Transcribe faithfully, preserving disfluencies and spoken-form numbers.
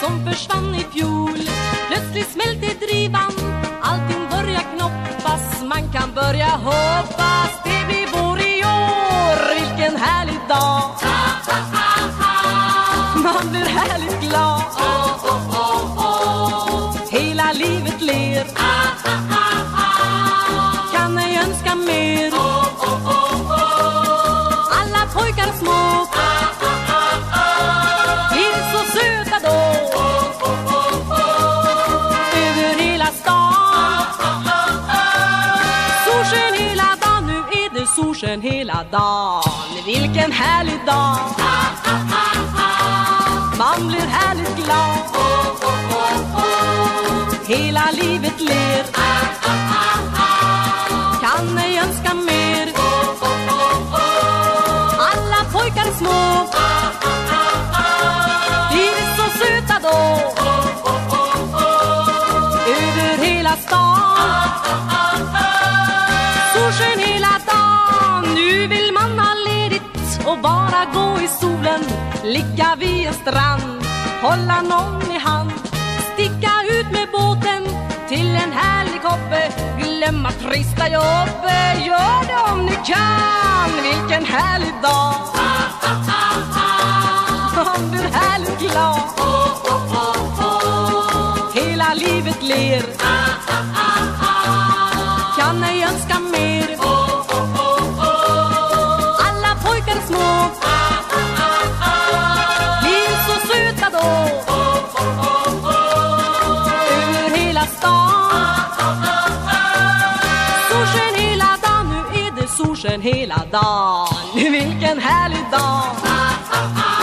som försvann i fjol. Plötsligt smälte drivan, allting börjar knoppas. Man kan börja hoppas, det blir vår i år. Vilken härlig dag, man blir härligt glad. Hela livet ler, kan ej önska mer. Alla pojkar små blir så söta då. Över hela stan solsken hela dagen, nu är det solsken hela dagen. Vilken härlig dag, man blir härligt glad. Hela livet ler, kan ej önska mer. Alla pojkar små blir så söta då. Över hela stan solsken hela dagen. Nu vill man ha ledigt och bara gå i solen, ligga vid en strand, hålla någon i hand, sticka ut med båten till en härlig koppe, glömma trista jobb. Gör det om ni kan, vilken härlig dag, man blir härligt glad. Hela livet ler, kan ej önska mer. Alla pojkar små blir så söta då. Över hela stan solsken hela dagen, nu är det solsken hela dagen. Vilken härlig dag.